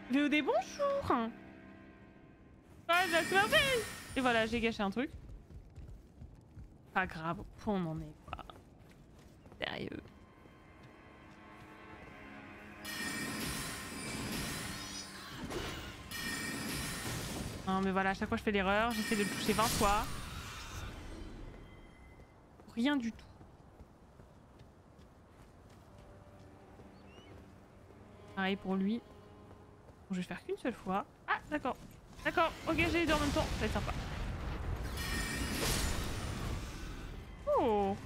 VOD, bonjour. Ah, Jack Murphy. Et voilà, j'ai gâché un truc. Pas grave, au point on en est pas. Sérieux. Non mais voilà, à chaque fois je fais l'erreur, j'essaie de le toucher 20 fois. Rien du tout. Pareil pour lui. Bon, je vais faire qu'une seule fois. Ah d'accord. D'accord, ok j'ai les deux en même temps, ça va être sympa. Oh.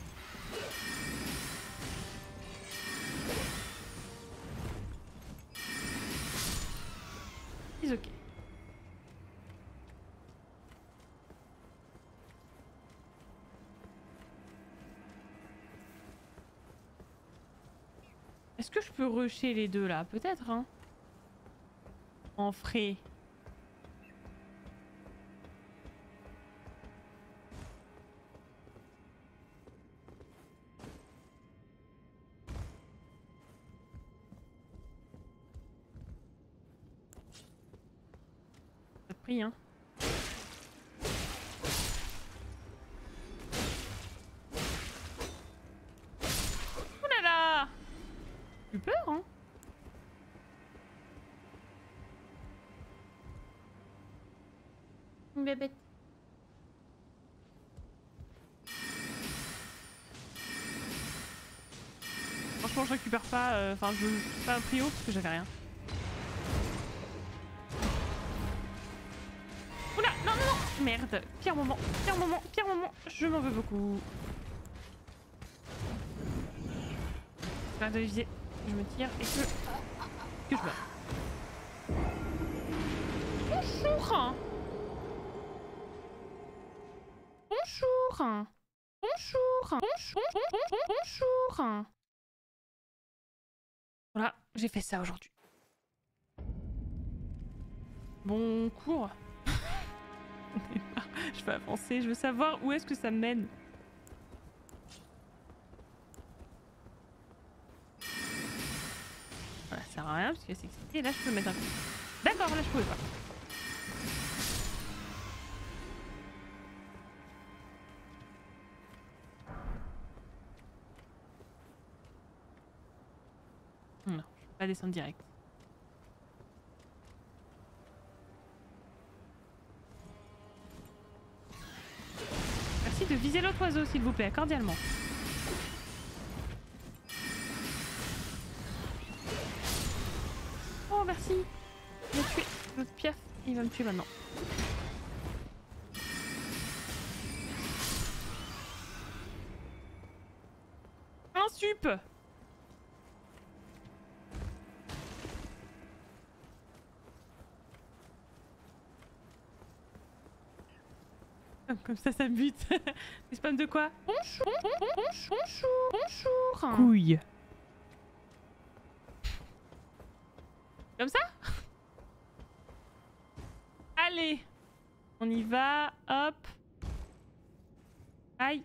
C'est ok. Est-ce que je peux rusher les deux là? Peut-être hein. En frais. Ça te prie hein. Oh là là. J'ai eu peur hein. Une bébête. Franchement je récupère pas, enfin je suis pas pris haut parce que j'avais rien. Oula, non non non. Merde, pire moment, pire moment, pire moment. Je m'en veux beaucoup. J'arrête de viser, je me tire et que je meurs. Bonjour. Bonjour. Bonjour. Bonjour. Voilà, j'ai fait ça aujourd'hui. Bon cours. Je vais avancer, je veux savoir où est-ce que ça mène. Voilà, ça sert à rien parce que c'est excité. Là, je peux mettre un coup. D'accord, là, je pouvais pas. Non, je peux pas descendre direct. Merci de viser l'autre oiseau, s'il vous plaît, cordialement. Oh, merci. Il m'a tué. L'autre piaf, il va me tuer maintenant. Un sup. Comme ça me bute. Des spams de quoi? Bonjour. Bonjour. Couille. Comme ça? Allez. On y va. Hop. Aïe.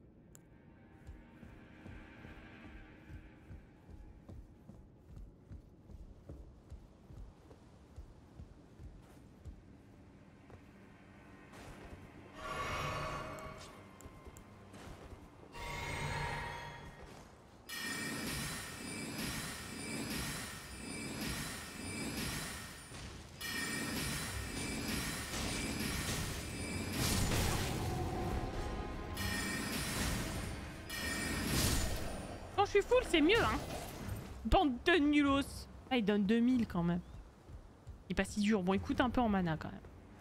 Quand je suis full, c'est mieux, hein. Bande de nulos. Ah, il donne 2000 quand même. Il est pas si dur. Bon, il coûte un peu en mana quand même.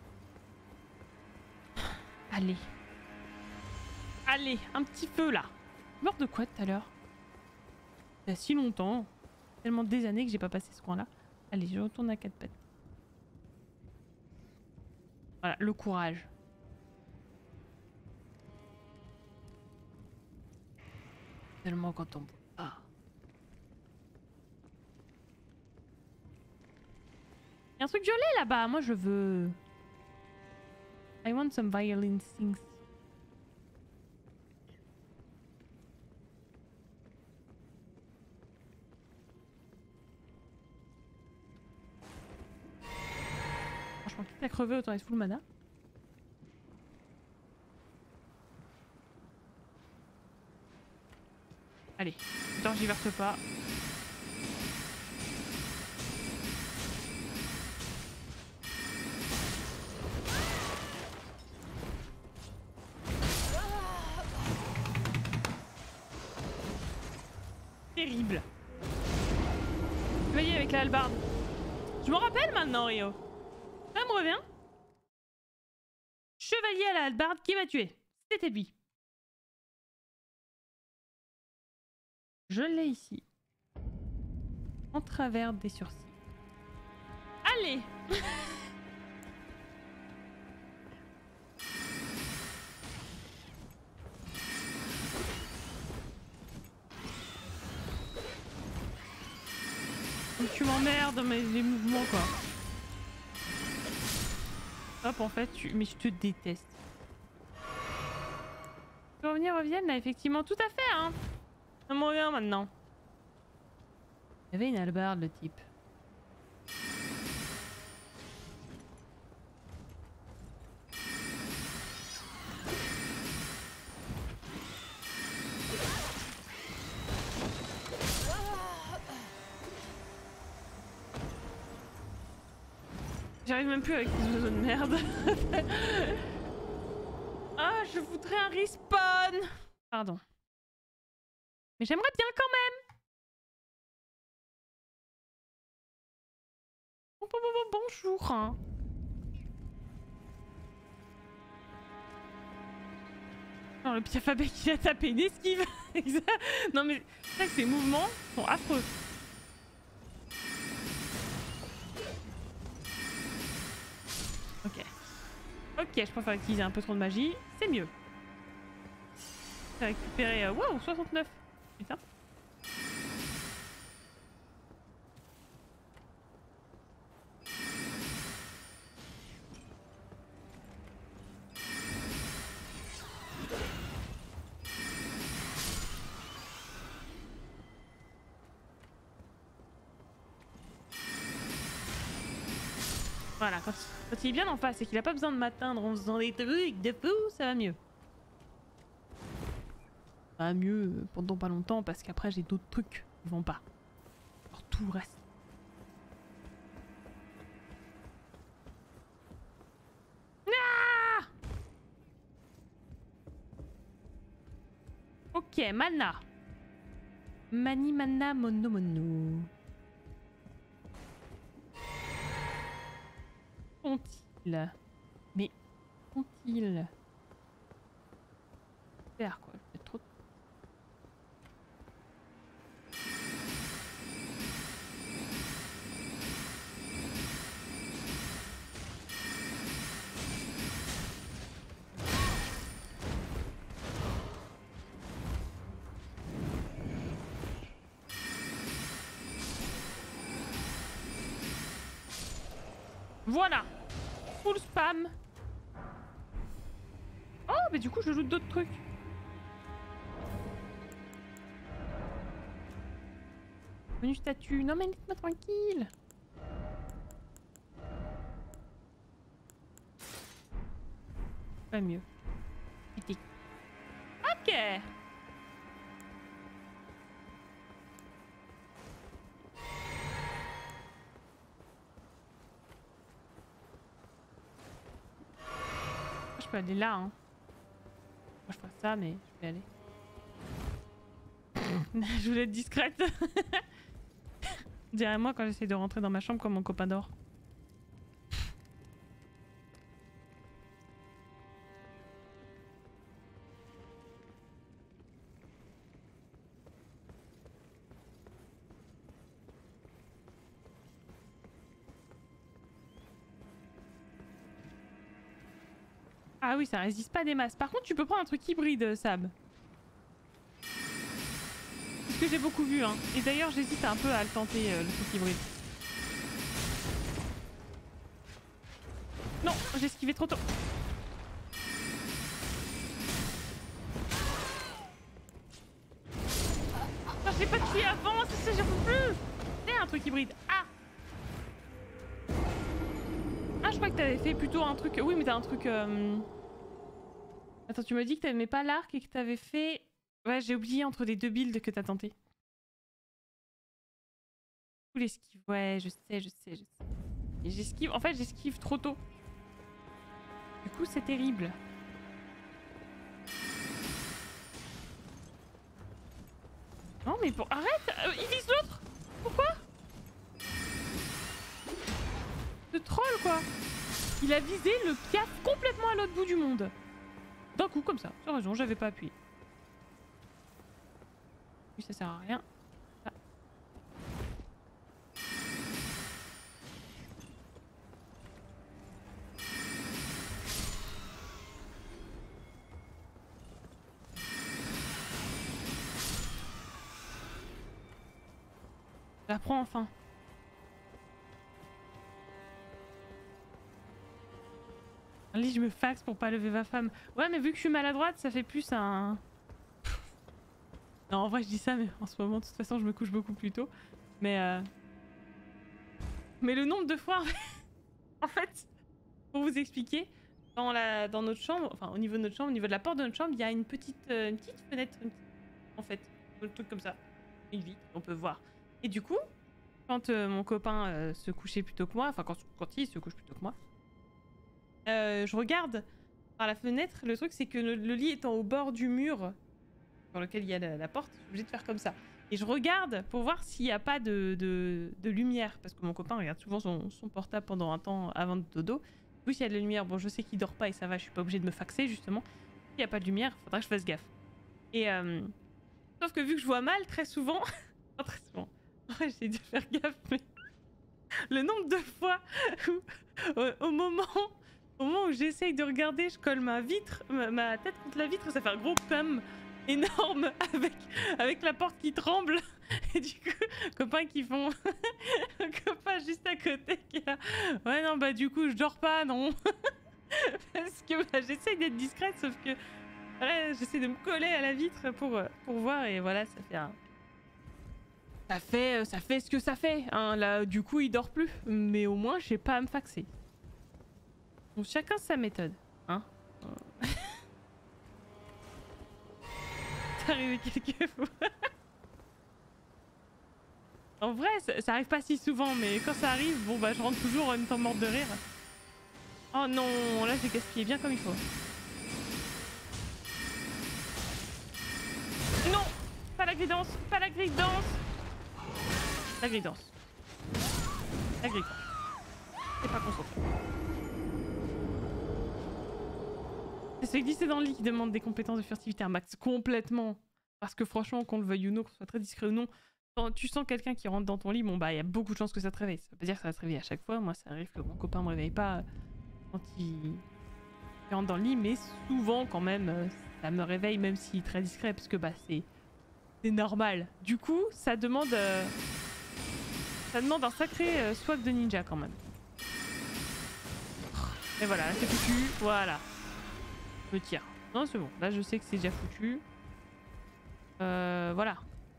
Allez. Allez, un petit feu là. Mort de quoi tout à l'heure? Il y a si longtemps. Tellement des années que j'ai pas passé ce coin-là. Allez, je retourne à 4 pattes. Voilà, le courage. Tellement quand on... Ah. Il y a un truc violet là-bas. Moi, je veux... I want some violin things. Franchement, quitte à crever, autant être full mana. Allez, j'y verse pas. Terrible. Chevalier avec la hallebarde. Je me rappelle maintenant, Rio. Ça me revient. Chevalier à la hallebarde qui m'a tué. C'était lui. Je l'ai ici. En travers des sourcils. Allez. Tu m'emmerdes, mais les mouvements quoi. Hop, en fait, mais je te déteste. Tu peux revienne là, effectivement, tout à fait, hein. Ça me revient maintenant. Il y avait une hallebarde, le type. J'arrive même plus avec ces oiseaux de merde. Ah, je voudrais un respawn. Pardon. Mais j'aimerais bien quand même. Bonjour. Hein. Non, le Piafabé qui a tapé une esquive. Non mais c'est vrai que ces mouvements sont affreux. Ok. Ok, je préfère utiliser un peu trop de magie. C'est mieux. J'ai récupéré... Wow, 69. Putain. Voilà, quand il est bien en face et qu'il a pas besoin de m'atteindre en faisant des trucs de fou, ça va mieux. Ça va mieux pendant pas longtemps parce qu'après j'ai d'autres trucs qui vont pas. Alors tout le reste. Ah! Ok, mana. Mani mana mono mono. Font-ils? Mais font-ils faire quoi? Je fais trop. Voilà. Full spam. Oh, mais du coup, je joue d'autres trucs. Menu statut. Non, mais laisse-moi tranquille. Pas mieux. Ok. Je peux aller là, hein. Moi, je ferais ça, mais je vais aller. Je voulais être discrète. Dirais-moi quand j'essaie de rentrer dans ma chambre comme mon copain dort. Ah oui, ça résiste pas des masses. Par contre, tu peux prendre un truc hybride, Sab. C'est ce que j'ai beaucoup vu, hein. Et d'ailleurs, j'hésite un peu à le tenter, le truc hybride. Non, j'ai esquivé trop tôt. Ah, je l'ai pas tué avant, c'est ça, j'en peux plus. C'est un truc hybride. Ah. Ah, je crois que t'avais fait plutôt un truc... Oui, mais t'as un truc... Attends, tu m'as dit que t'aimais pas l'arc et que t'avais fait... Ouais, j'ai oublié entre les deux builds que t'as tenté. L'esquive, ouais, je sais. Et j'esquive... En fait, j'esquive trop tôt. Du coup, c'est terrible. Non, mais pour... Arrête, il vise l'autre. Pourquoi? Ce troll, quoi. Il a visé le piaf complètement à l'autre bout du monde. D'un coup, comme ça. Sans raison, j'avais pas appuyé. Oui, ça sert à rien. Ah. J'apprends enfin. Allez, je me faxe pour pas lever ma femme. Ouais, mais vu que je suis maladroite, ça fait plus un... Non, en vrai, je dis ça, mais en ce moment, de toute façon, je me couche beaucoup plus tôt. Mais le nombre de fois... En fait, pour vous expliquer, dans notre chambre, enfin, au niveau de notre chambre, au niveau de la porte de notre chambre, il y a une petite fenêtre, en fait. Un truc comme ça. Une vitre, on peut voir. Et du coup, quand mon copain se couchait plus tôt que moi, enfin, quand il se couche plus tôt que moi, je regarde par la fenêtre. Le truc, c'est que le lit étant au bord du mur sur lequel il y a la porte, je suis obligée de faire comme ça. Et je regarde pour voir s'il n'y a pas de lumière. Parce que mon copain regarde souvent son portable pendant un temps avant de dodo. Oui, s'il y a de la lumière, bon, je sais qu'il dort pas et ça va, je suis pas obligée de me faxer justement. S'il n'y a pas de lumière, faudra que je fasse gaffe. Et sauf que vu que je vois mal très souvent... Pas très souvent. Ouais, j'ai dû faire gaffe, mais... Le nombre de fois où, au moment où j'essaye de regarder, je colle ma tête contre la vitre, ça fait un gros pum énorme avec la porte qui tremble. Et du coup, copains qui font... copain juste à côté qui est là. Ouais, non, bah du coup, je dors pas, non. Parce que bah, j'essaye d'être discrète, sauf que... Ouais, j'essaie de me coller à la vitre pour voir, et voilà, ça fait un... Ça fait ce que ça fait, hein. Là, du coup, il dort plus. Mais au moins, j'ai pas à me faxer. Donc, chacun sa méthode, hein. C'est arrivé quelques fois. En vrai, ça arrive pas si souvent, mais quand ça arrive, bon bah je rentre toujours en même temps morte de rire. Oh non, là j'ai gaspillé bien comme il faut. Non, pas la grille danse, pas la grille danse. La grille danse. La grille danse. C'est pas concentré. C'est celui glisser dans le lit qui demande des compétences de furtivité à max. Complètement. Parce que franchement, qu'on le veuille ou non, qu'on soit très discret ou non, quand tu sens quelqu'un qui rentre dans ton lit, bon bah il y a beaucoup de chances que ça te réveille. Ça veut pas dire que ça va te réveiller à chaque fois. Moi, ça arrive que mon copain me réveille pas quand il rentre dans le lit, mais souvent quand même, ça me réveille même s'il est très discret, parce que bah c'est normal. Du coup, ça demande un sacré swag de ninja quand même. Et voilà, c'est foutu. Voilà. Je me tire. Non, c'est bon. Là, je sais que c'est déjà foutu. Voilà.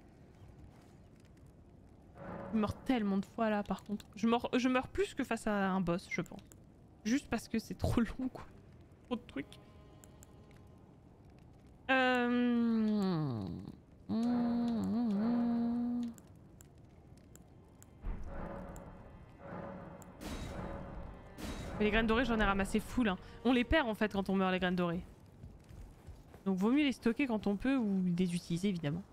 Je meurs tellement de fois là, par contre. Je meurs plus que face à un boss, je pense. Juste parce que c'est trop long, quoi. Trop de trucs. Mais les graines dorées, j'en ai ramassé full, hein. On les perd en fait quand on meurt, les graines dorées. Donc vaut mieux les stocker quand on peut ou les utiliser évidemment.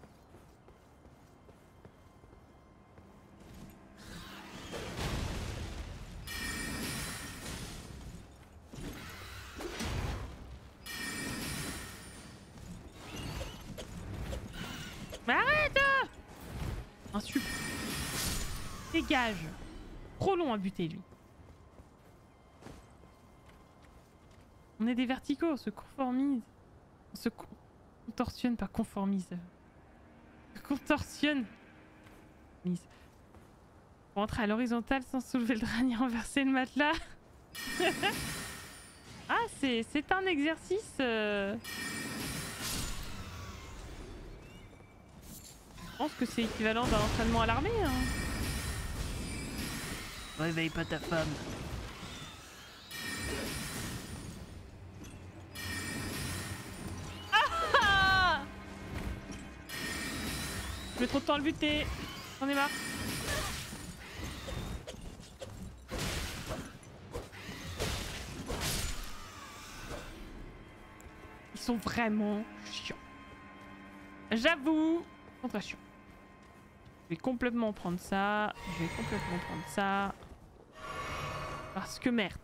Mais arrête! Insulte. Dégage. Trop long à buter lui. On est des verticaux, on se conformise. On se contorsionne, pas conformise. On se contorsionne. Mise. Pour entrer à l'horizontale sans soulever le drap ni renverser le matelas. Ah, c'est un exercice. Je pense que c'est équivalent d'un entraînement à l'armée. Hein. Réveille pas ta femme. Je mets trop de temps à le buter. J'en ai marre. Ils sont vraiment chiants. J'avoue. Concentration. Je vais complètement prendre ça. Je vais complètement prendre ça. Parce que merde.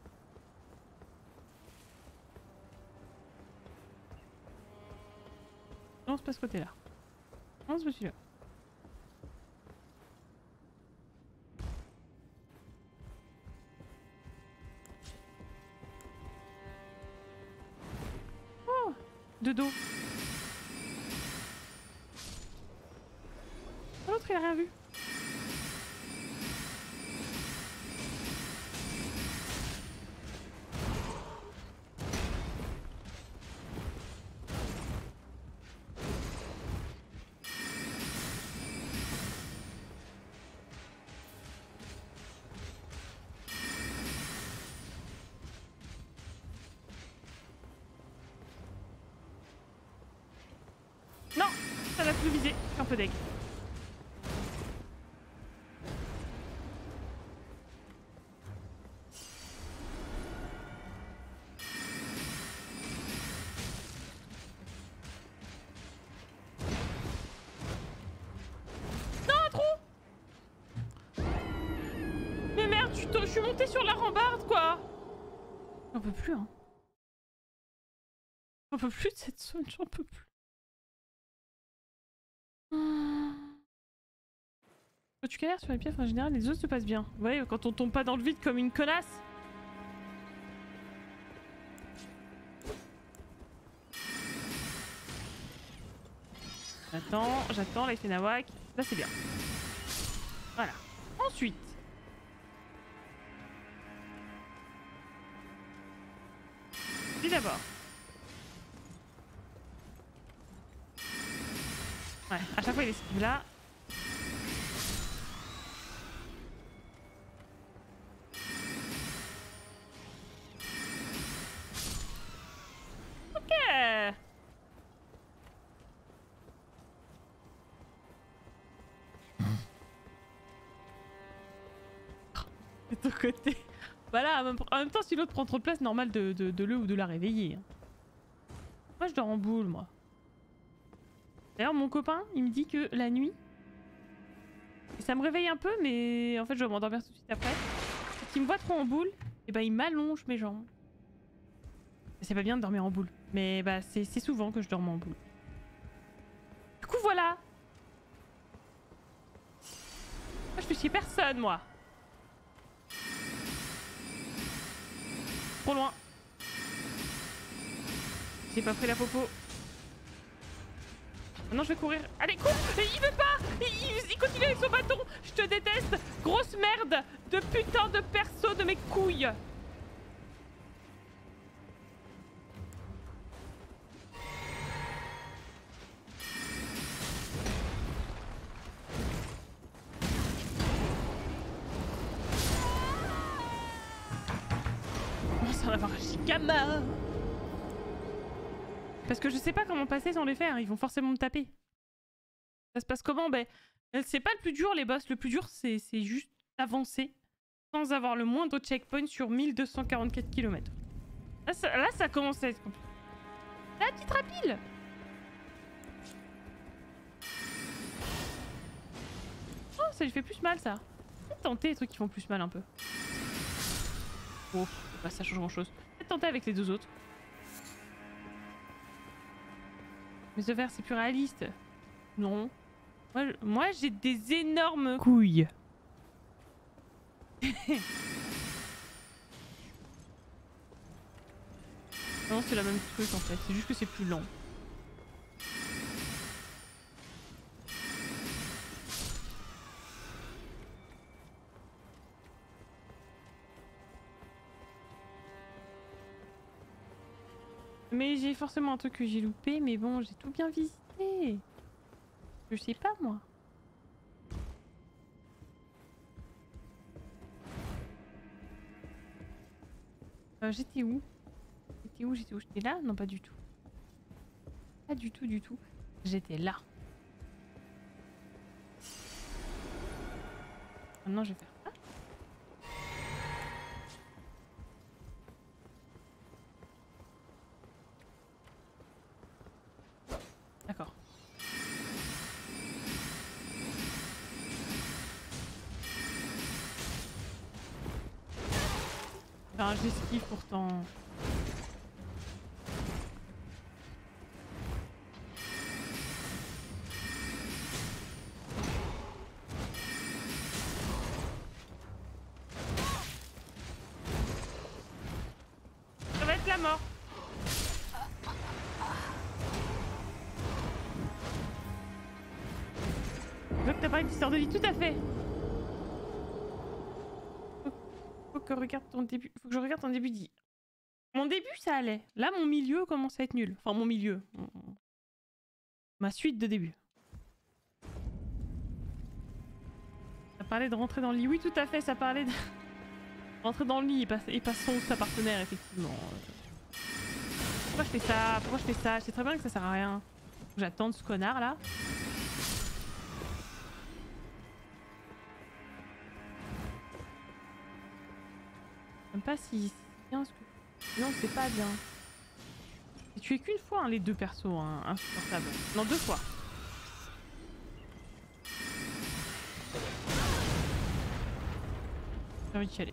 Non, c'est pas ce côté-là. Non, c'est pas celui-là. Oh, de dos. L'autre, il a rien vu. Non, ça va plus viser. Je suis un peu deg. Je suis montée sur la rambarde, quoi. J'en peux plus, hein. J'en peux plus de cette zone, j'en peux plus. Quand tu galères sur les pièces, en général, les os se passent bien. Vous voyez, quand on tombe pas dans le vide comme une connasse. J'attends, là il fait nawak. Là c'est bien. Voilà. Ensuite. Lui d'abord. Ouais, à chaque fois il esquive là. Ok. De ton côté. Voilà, en même temps si l'autre prend trop de place, normal de le ou de la réveiller. Moi je dors en boule, moi. D'ailleurs mon copain, il me dit que la nuit, ça me réveille un peu, mais en fait je vais m'endormir tout de suite après. S'il me voit trop en boule, et ben il m'allonge mes jambes. C'est pas bien de dormir en boule, mais bah c'est souvent que je dors en boule. Du coup voilà. Moi je fais chier personne, moi. Trop loin. J'ai pas pris la popo. Maintenant je vais courir. Allez, cours! Il veut pas! Il continue avec son bâton! Je te déteste! Grosse merde! De putain de perso de mes couilles! On s'en avoir un gigama! Parce que je sais pas comment passer sans les faire, ils vont forcément me taper. Ça se passe comment? Ben, c'est pas le plus dur les boss, le plus dur c'est juste avancer sans avoir le moindre checkpoint sur 1244 km. Là ça commence à être compliqué. La petite rapide! Oh, ça lui fait plus mal ça. Peut-être tenter les trucs qui font plus mal un peu. Oh, bah ça change grand chose. Peut-être tenter avec les deux autres. Mais ce vert c'est plus réaliste. Non. Moi j'ai des énormes couilles. Non, c'est la même truc en fait, c'est juste que c'est plus lent. Mais j'ai forcément un truc que j'ai loupé, mais bon, j'ai tout bien visité. Je sais pas moi. J'étais où? J'étais là? Non, pas du tout. Pas du tout, du tout. J'étais là. Maintenant je vais faire ça. D'accord. Enfin, j'esquive pourtant. Ça va être la mort. Je vois que t'as parlé d'histoire de vie, tout à fait. Faut que je regarde ton début dit. Mon début ça allait. Là mon milieu commence à être nul. Enfin mon milieu. Ma suite de début. Ça parlait de rentrer dans le lit. Oui tout à fait, ça parlait de rentrer dans le lit et pas son sa partenaire effectivement. Pourquoi je fais ça? Pourquoi je fais ça? Je sais très bien que ça sert à rien. J'attends ce connard là. J'aime pas si c'est bien ce que... Non c'est pas bien. J'ai tué qu'une fois hein, les deux persos hein, insupportables. Non 2 fois. J'ai envie de chialer.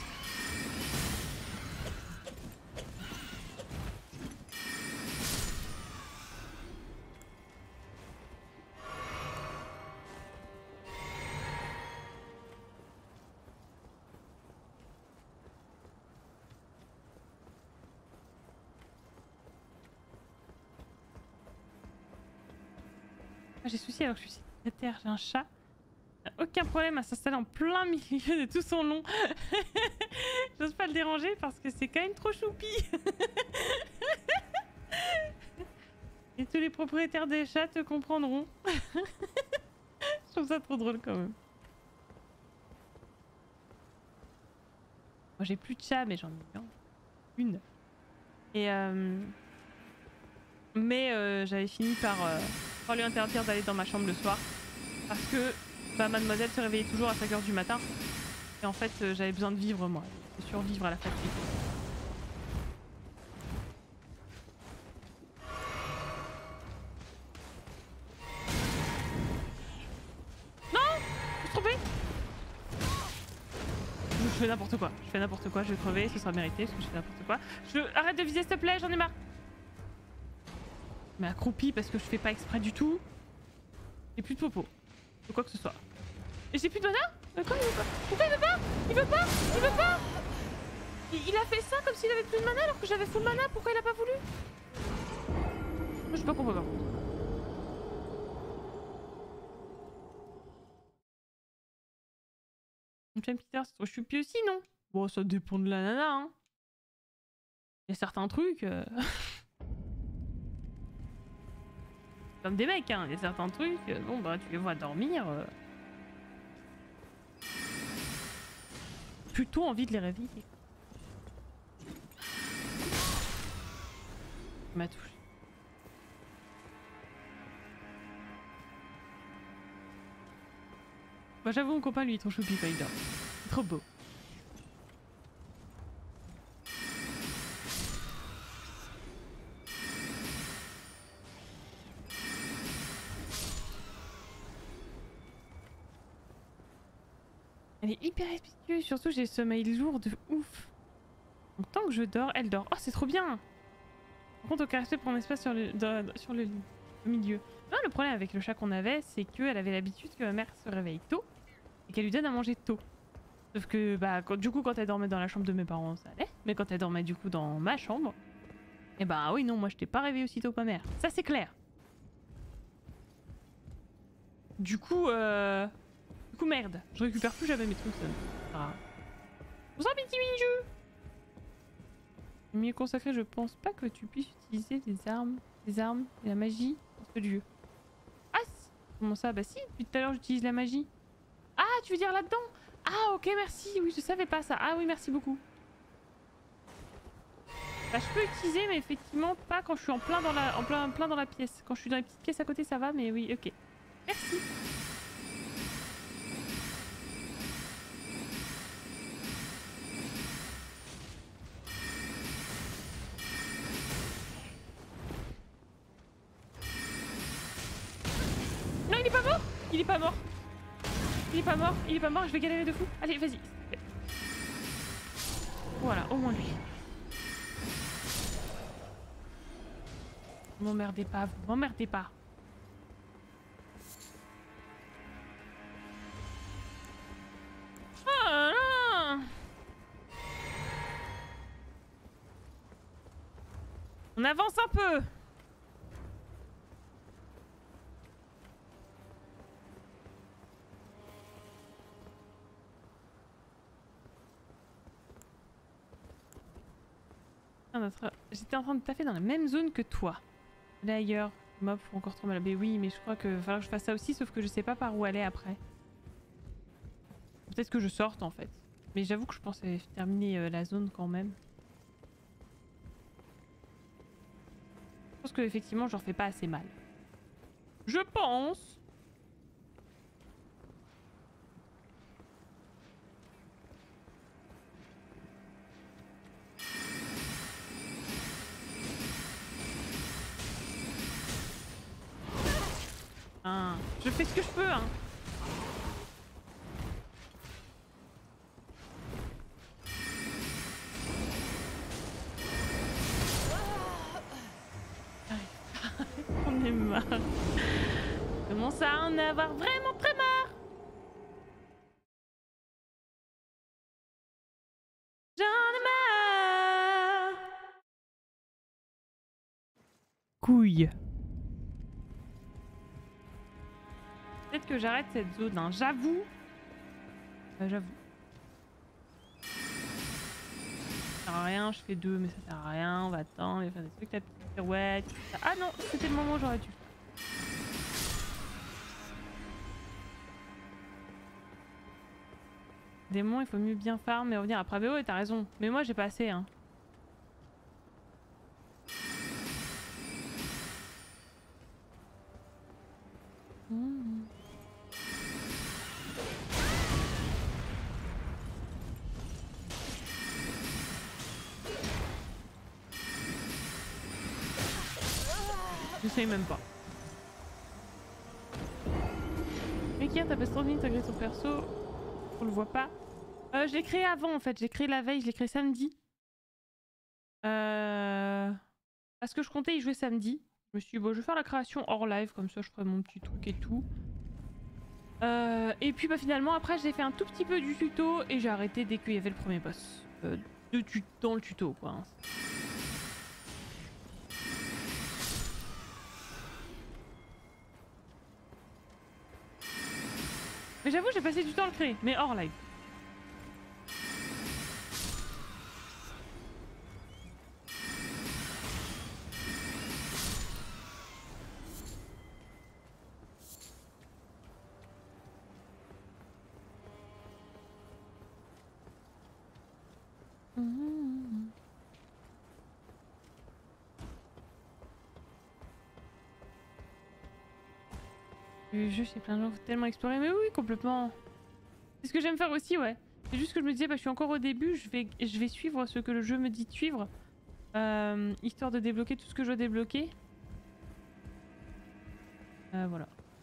J'ai souci alors que je suis célibataire, j'ai un chat. Aucun problème à s'installer en plein milieu de tout son long. J'ose pas le déranger parce que c'est quand même trop choupi. Et tous les propriétaires des chats te comprendront. Je trouve ça trop drôle quand même. Moi j'ai plus de chat mais j'en ai une. Et mais j'avais fini par lui interdire d'aller dans ma chambre le soir. Parce que bah, mademoiselle se réveillait toujours à 5 h du matin. Et en fait j'avais besoin de vivre moi. De survivre à la fatigue. Je fais n'importe quoi. Je fais n'importe quoi. Je vais crever. Ce sera mérité parce que je fais n'importe quoi. Arrête de viser s'il te plaît. J'en ai marre. Mais accroupi parce que je fais pas exprès du tout. J'ai plus de popo. De quoi que ce soit. Et j'ai plus de mana. Quoi, il veut pas? Pourquoi il veut pas? Il veut pas? Il veut pas? Il a fait ça comme s'il avait plus de mana alors que j'avais full mana. Pourquoi il a pas voulu? Moi je sais pas pourquoi par contre. Une Peter, c'est trop choupi aussi, non? Bon, ça dépend de la nana, hein. Il y a certains trucs... Comme des mecs, hein. Il y a certains trucs... bon, bah, tu les vois dormir... Plutôt envie de les réveiller. Ma touche. Bah, j'avoue, mon copain, lui, il est trop choupi quand il dort. C'est trop beau. Elle est hyper respectueuse, surtout j'ai le sommeil lourd de ouf. Donc tant que je dors, elle dort. Oh, c'est trop bien! Par contre, aucun respect pour mon espace sur le milieu. Non, le problème avec le chat qu'on avait, c'est qu'elle avait l'habitude que ma mère se réveille tôt et qu'elle lui donne à manger tôt. Sauf que, bah, du coup, quand elle dormait dans la chambre de mes parents, ça allait. Mais quand elle dormait, du coup, dans ma chambre, et bah oui, non, moi, je t'ai pas réveillée aussitôt que ma mère. Ça, c'est clair. Du coup, merde. Je récupère plus jamais mes trucs, ça. Ah. Bonsoir, petit mini-jeu. Milieu consacré, je pense pas que tu puisses utiliser des armes et la magie dans ce lieu. Ah, comment ça? Bah si, depuis tout à l'heure j'utilise la magie. Ah, tu veux dire là-dedans? Ah, ok, merci. Oui, je savais pas ça. Ah oui, merci beaucoup. Bah, je peux utiliser, mais effectivement pas quand je suis en plein dans la pièce. Quand je suis dans les petites pièces à côté, ça va, mais oui, ok. Merci. Il est pas mort. Il est pas mort, il est pas mort, je vais galérer de fou. Allez, vas-y. Voilà, au moins lui. M'emmerdez pas, vous m'emmerdez pas. Oh là là. On avance un peu. J'étais en train de taffer dans la même zone que toi. Là ailleurs, les mobs font encore trop mal. Mais oui, mais je crois que va falloir que je fasse ça aussi, sauf que je sais pas par où aller après. Peut-être que je sorte en fait. Mais j'avoue que je pensais terminer la zone quand même. Je pense que effectivement, j'en fais pas assez mal. Je pense. Hein, je fais ce que je peux, hein. On est marre. Je commence à en avoir vraiment très marre. J'en ai marre. Couille. Peut-être que j'arrête cette zone, hein. J'avoue. J'avoue. Ça sert à rien, je fais 2, mais ça sert à rien. On va attendre, on va faire des trucs, la petite pirouette. Ah non, c'était le moment où j'aurais dû. Démon, il faut mieux bien farm et revenir après VO, et t'as raison. Mais moi, j'ai pas assez, hein. J'essaye même pas. Mekir, t'as passé 30 minutes à créer ton perso. On le voit pas. Je l'ai créé avant en fait. J'ai créé la veille, je l'ai créé samedi. Parce que je comptais y jouer samedi. Je me suis dit, bon, je vais faire la création hors live, comme ça je ferai mon petit truc et tout. Et puis bah finalement après j'ai fait un tout petit peu du tuto et j'ai arrêté dès qu'il y avait le premier boss. Dans le tuto quoi. Hein. Mais j'avoue j'ai passé du temps à le créer, mais hors live. Le jeu, c'est plein de gens tellement exploré, mais oui, complètement. C'est ce que j'aime faire aussi, ouais. C'est juste que je me disais, bah, je suis encore au début, je vais suivre ce que le jeu me dit de suivre. Histoire de débloquer tout ce que je dois débloquer. Voilà.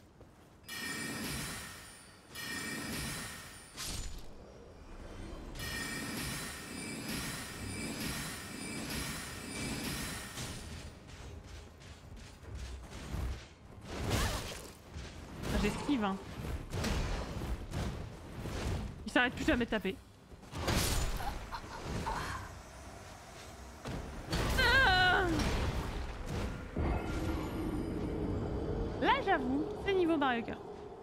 J'esquive, hein. Il s'arrête plus jamais de taper. Là, j'avoue, c'est niveau Mario Kart.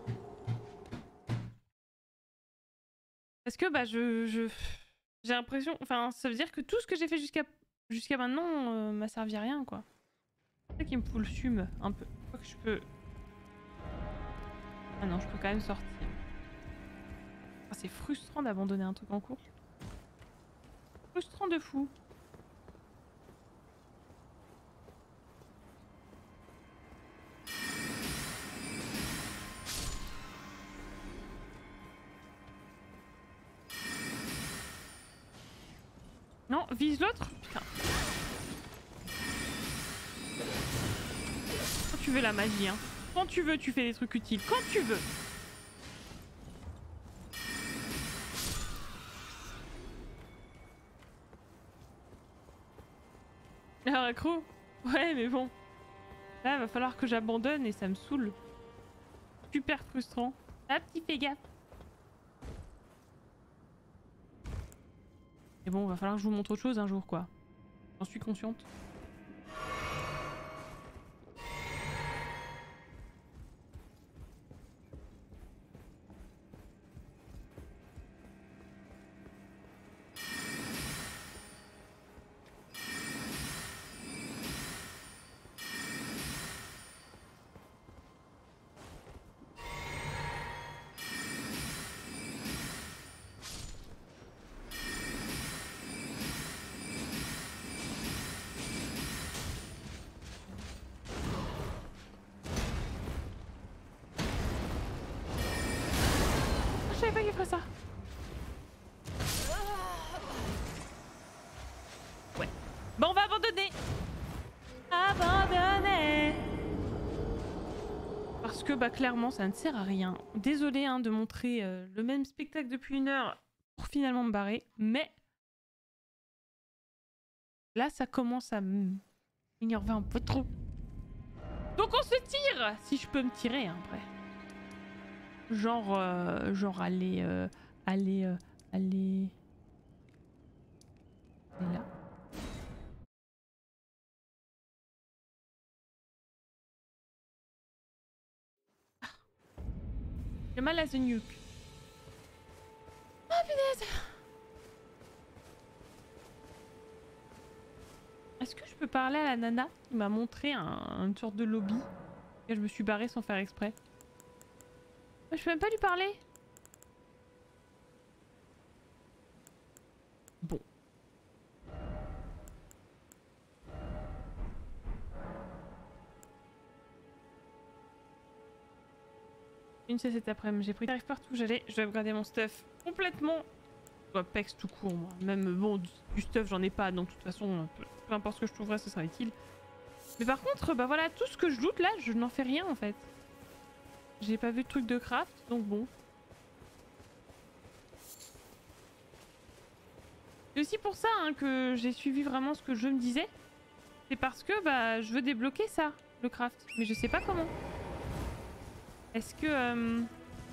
Parce que bah j'ai l'impression, enfin ça veut dire que tout ce que j'ai fait jusqu'à maintenant m'a servi à rien quoi. C'est ça qui me fout le fume un peu. Je crois que je peux. Ah non, je peux quand même sortir. Ah, c'est frustrant d'abandonner un truc en cours. Frustrant de fou. Non, vise l'autre. Putain. Quand tu veux la magie, hein. Quand tu veux, tu fais des trucs utiles. Quand tu veux. Alors accro. Ouais, mais bon. Là, va falloir que j'abandonne et ça me saoule. Super frustrant. Ah, petit fais gaffe. Et bon, va falloir que je vous montre autre chose un jour, quoi. J'en suis consciente. Je savais pas qu'il ferait ça. Ouais. Bon, on va abandonner. Abandonner. Parce que bah clairement ça ne sert à rien. Désolée hein, de montrer le même spectacle depuis 1 heure pour finalement me barrer, mais là ça commence à m'énerver un peu trop. Donc on se tire, si je peux me tirer hein, après. Genre aller là. J'ai mal à the nuque. Oh punaise. Est-ce que je peux parler à la nana qui m'a montré une sorte de lobby et je me suis barrée sans faire exprès? Je peux même pas lui parler. Bon. C'est cet après-midi. J'ai pris tarif partout où j'allais. Je dois upgrader mon stuff complètement. Pex tout court, moi. Même bon, du stuff, j'en ai pas. Donc, de toute façon, peu importe ce que je trouverai, ce sera utile. Mais par contre, bah voilà, tout ce que je loot là, je n'en fais rien en fait. J'ai pas vu de truc de craft, donc bon. C'est aussi pour ça hein, que j'ai suivi vraiment ce que je me disais. C'est parce que bah je veux débloquer ça, le craft. Mais je sais pas comment. Est-ce que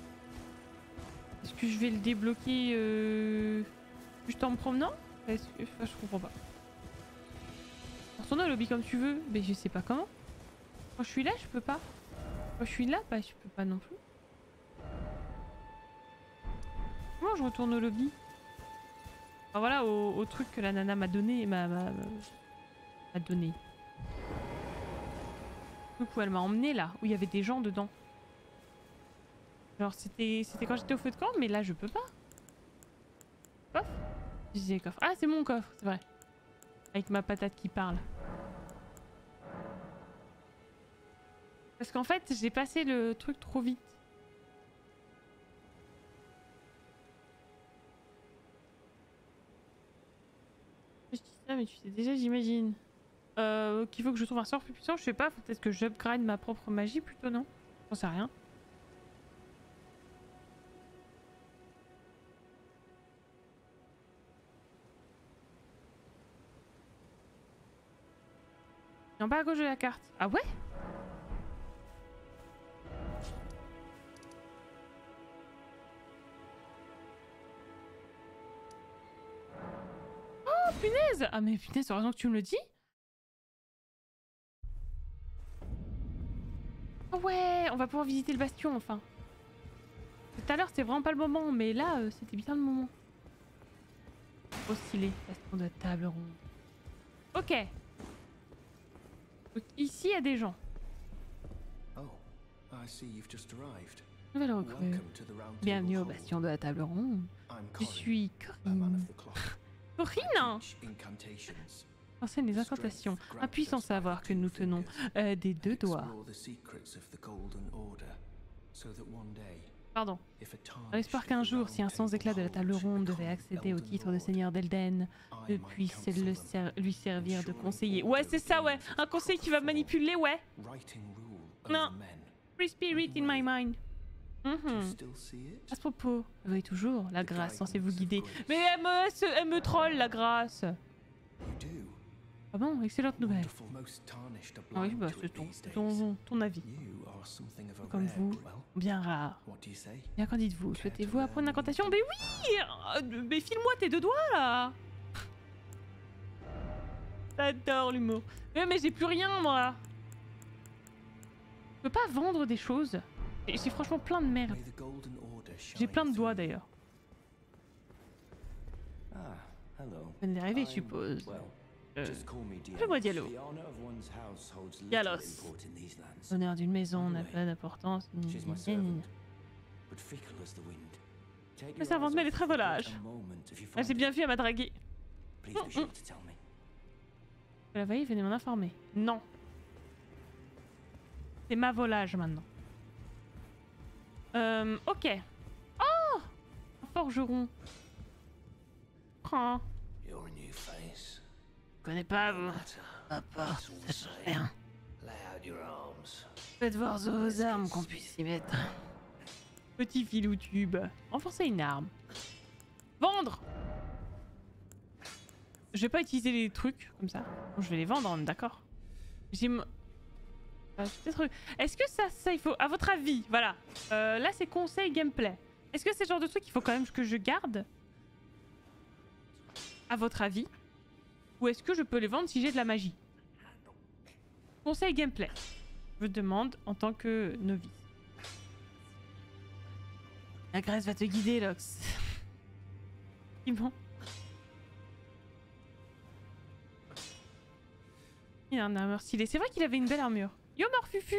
je vais le débloquer juste en me promenant? Enfin, je comprends pas. Retourne au lobby comme tu veux, mais je sais pas comment. Quand je suis là, je peux pas. Quand je suis là, bah je peux pas non plus. Comment je retourne au lobby? Enfin, voilà, au truc que la nana m'a donné, m'a donné. Du coup, elle m'a emmené là, où il y avait des gens dedans. Genre, c'était quand j'étais au feu de camp, mais là, je peux pas. Coffre? Je disais coffre. Ah, c'est mon coffre, c'est vrai. Avec ma patate qui parle. Parce qu'en fait, j'ai passé le truc trop vite. Je dis ça, mais tu sais déjà, j'imagine. Qu'il faut que je trouve un sort plus puissant, je sais pas. Faut peut-être que j'upgrade ma propre magie plutôt, non? J'en sais rien. Non, pas à gauche de la carte. Ah ouais? Oh punaise! Ah mais punaise, heureusement que tu me le dis. Oh ouais, on va pouvoir visiter le bastion enfin. Tout à l'heure c'était vraiment pas le moment, mais là c'était bien le moment. Trop stylé, bastion de table ronde. Ok. Donc, ici il y a des gens. Nouvelle recrue. Bienvenue au bastion de la table ronde. Je suis Corinne. Corinne! Enseigne les incantations. Un puissant savoir que nous tenons des 2 doigts. Pardon. Dans l'espoir qu'un jour, si un sans éclat de la table ronde devait accéder au titre de seigneur d'Elden, puisse lui servir de conseiller. Ouais, c'est ça, ouais. Un conseiller qui va manipuler, ouais. Non. Free spirit in my mind. À ce propos, vous voyez toujours la grâce censée vous guider. Mais elle me troll, la grâce. Ah bon, excellente nouvelle. Ah oui, bah c'est ton avis. Comme vous, bien rare. Bien qu'en dites-vous? Souhaitez-vous apprendre une incantation? Mais oui! Mais file-moi tes 2 doigts là! J'adore l'humour. Mais j'ai plus rien moi! Je peux pas vendre des choses. J'ai franchement plein de merde. J'ai plein de doigts d'ailleurs. Vous venez d'arriver, je suppose. Appelez-moi Diallo. Diallos. L'honneur d'une maison n'a pas d'importance. La servante mêle les travolages. Ah, j'ai bien vu, elle m'a dragué. Vous la voyez, venez m'en informer. Non. C'est ma volage maintenant. Ok. Oh! Un forgeron. Prends. Je connais pas vous. Papa, ça change rien. Faites voir vos armes qu'on puisse y mettre. Petit filou tube. Renforcer une arme. Vendre! Je vais pas utiliser les trucs comme ça. Bon, je vais les vendre, d'accord. J'ai... Est-ce que ça il faut... À votre avis, voilà. Là c'est conseil gameplay. Est-ce que c'est le genre de truc qu'il faut quand même que je garde? À votre avis? Ou est-ce que je peux les vendre si j'ai de la magie? Conseil gameplay. Je demande en tant que novice. La graisse va te guider, Lox. Bon. Il a une armure stylée. C'est vrai qu'il avait une belle armure. Yo Morfufu!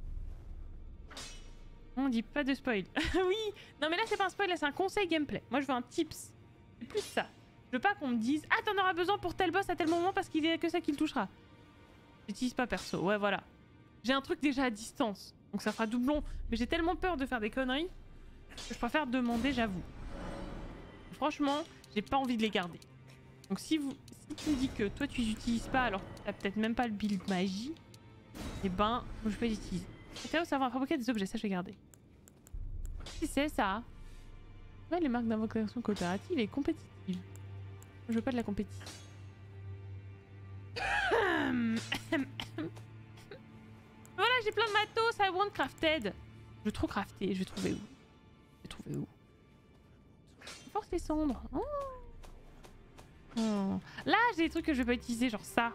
On dit pas de spoil. Oui! Non mais là c'est pas un spoil, là c'est un conseil gameplay. Moi je veux un tips. C'est plus ça. Je veux pas qu'on me dise ah t'en auras besoin pour tel boss à tel moment parce qu'il y a que ça qui le touchera. J'utilise pas perso, ouais voilà. J'ai un truc déjà à distance, donc ça fera doublon. Mais j'ai tellement peur de faire des conneries que je préfère demander, j'avoue. Franchement, j'ai pas envie de les garder. Donc si tu me dis que toi tu les utilises pas alors que t'as peut-être même pas le build magie, et ben je peux les utiliser. C'est où savoir fabriquer des objets, ça je vais garder. Si c'est ça. Ouais, les marques d'invocation coopérative et compétitive. Je veux pas de la compétition. Voilà, j'ai plein de matos, I want crafted. Je veux trop crafter, je vais trouver où? Je vais trouver où? Force les cendres. Oh. Oh. Là, j'ai des trucs que je vais pas utiliser, genre ça.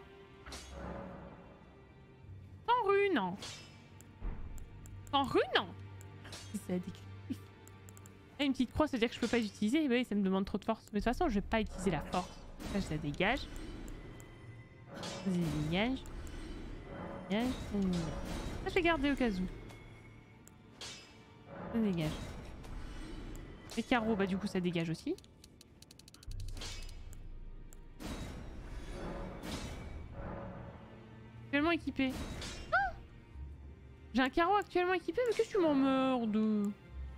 Sans rune. Sans rune. Ça décrit. Une petite croix, ça veut dire que je peux pas l'utiliser. Oui, ça me demande trop de force. Mais de toute façon, je vais pas utiliser la force. Ça, je la dégage. Je dégage. Dégage. Ça, je vais garder au cas où. Ça dégage. Les carreaux, bah du coup, ça dégage aussi. Actuellement équipé. Ah, j'ai un carreau actuellement équipé, mais qu'est-ce que tu m'emmerdes?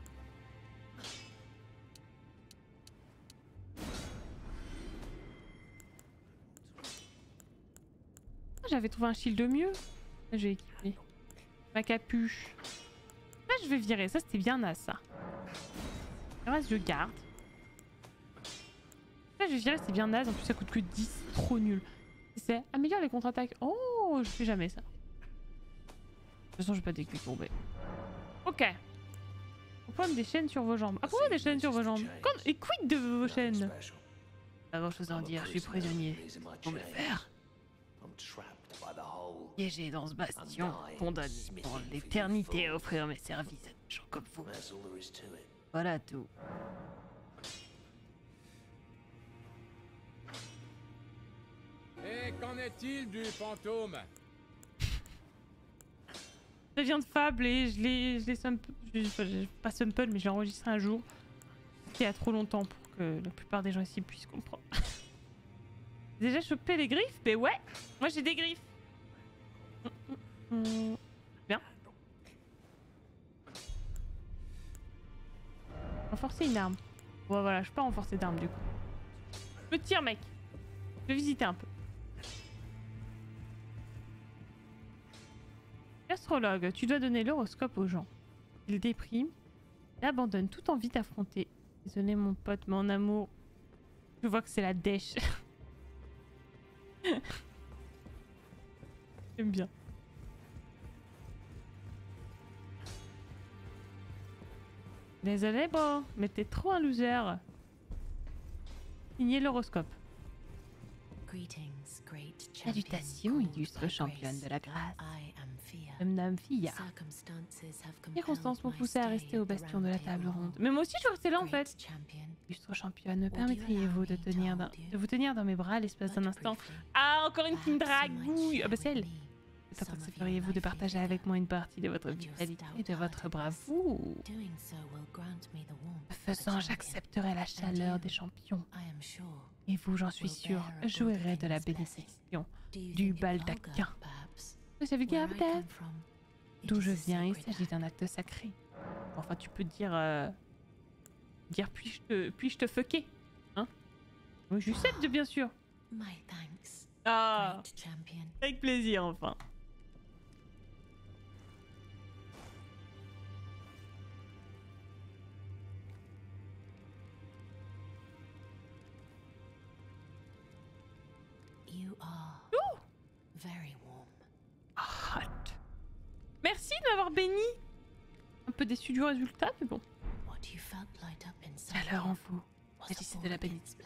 J'avais trouvé un shield mieux. Là, j'ai équipé. Ma capuche. Là, je vais virer. Ça, c'était bien naze, ça. Le reste, je garde. Là, je vais virer, c'est bien naze. En plus, ça coûte que 10. Trop nul. C'est améliore les contre-attaques. Oh, je fais jamais ça. De toute façon, je vais pas découper. Ok. Pourquoi des chaînes sur vos jambes? Ah, pourquoi des chaînes sur vos jambes? Et quid de vos chaînes? Pas grand chose à en dire. Je suis prisonnier. Pour me faire. Piégé dans ce bastion, condamné pour l'éternité à offrir mes services à des gens comme vous. Voilà tout. Et qu'en est-il du fantôme? Ça vient de Fable et je l'ai pas sample, mais j'ai enregistré un jour. Qui a trop longtemps pour que la plupart des gens ici puissent comprendre. Déjà chopé les griffes? Mais ouais, moi j'ai des griffes. Bien. Renforcer une arme. Bon voilà, je peux pas renforcer d'arme du coup. Je me tire mec. Je vais visiter un peu. Astrologue, tu dois donner l'horoscope aux gens. Ils dépriment et abandonnent toute envie d'affronter. Désolé mon pote, mon amour. Je vois que c'est la dèche. J'aime bien. Désolé, bon, mais t'es trop un loser. Signé l'horoscope. Salutations, illustre championne de la grâce. Dame Fia. Les circonstances m'ont poussé à rester au bastion de la table ronde. Mais moi aussi, je veux rester là en fait. Illustre championne, me permettriez-vous de vous tenir dans mes bras l'espace d'un instant? Ah, encore une qui me dragouille. Ah bah c'est elle. Peut-être accepteriez-vous de partager avec moi une partie de votre vitalité et de votre bravoure? Ce faisant, j'accepterai la chaleur des champions. Et vous, j'en suis sûre, jouirez de la bénédiction du baldaquin. Vous avez gardé peut-être? D'où je viens, il s'agit d'un acte sacré. Enfin, tu peux dire... puis-je te fucker? Hein? Oui, je sais, bien sûr. Ah, avec plaisir, enfin. Hot. Merci de m'avoir béni. Un peu déçu du résultat, mais bon. Chaleur en vous. Agissez de la bénédiction.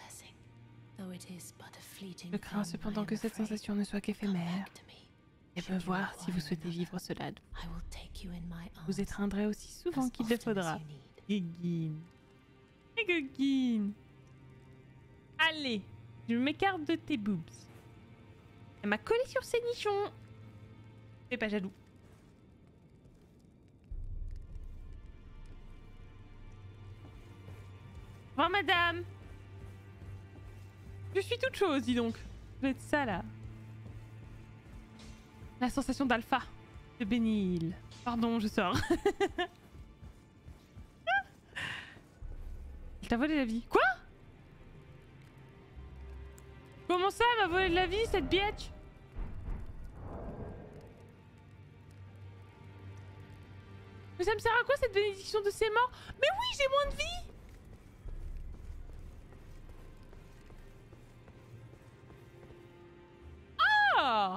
Je crains cependant que cette sensation ne soit qu'éphémère. Et me voir si vous souhaitez vivre cela. Vous étreindrai aussi souvent qu'il le faudra. Guégine. Et Guégine. Allez, je m'écarte de tes boobs. Elle m'a collé sur ses nichons. Fais pas jaloux. Au revoir, madame. Je suis toute chose, dis donc. Vous êtes ça, là. La sensation d'alpha. De Bénil. Pardon, je sors. Elle t'a volé la vie. Quoi? Comment ça, elle m'a volé de la vie, cette bitch? Mais ça me sert à quoi, cette bénédiction de ses morts? Mais oui, j'ai moins de vie! Ah!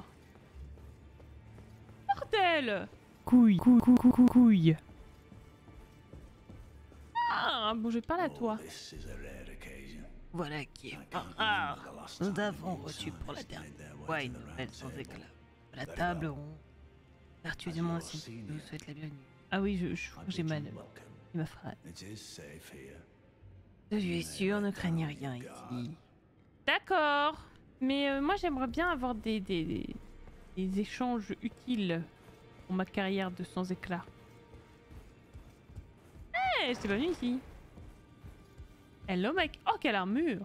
Bordel! Couille, couille. Ah, bon, je parle à toi. Voilà qui est pas rare. Nous avons reçu pour la dernière fois une nouvelle sans éclat. À la table ronde. Vertu du monde aussi, je vous souhaite la bienvenue. Ah oui, je crois que j'ai mal. Il m'a frappé. Je suis sûr, ne craignez rien ici. D'accord. Mais moi, j'aimerais bien avoir des échanges utiles pour ma carrière de sans éclat. Hé, j'étais pas venue ici. Hello, mec. Oh, quelle armure.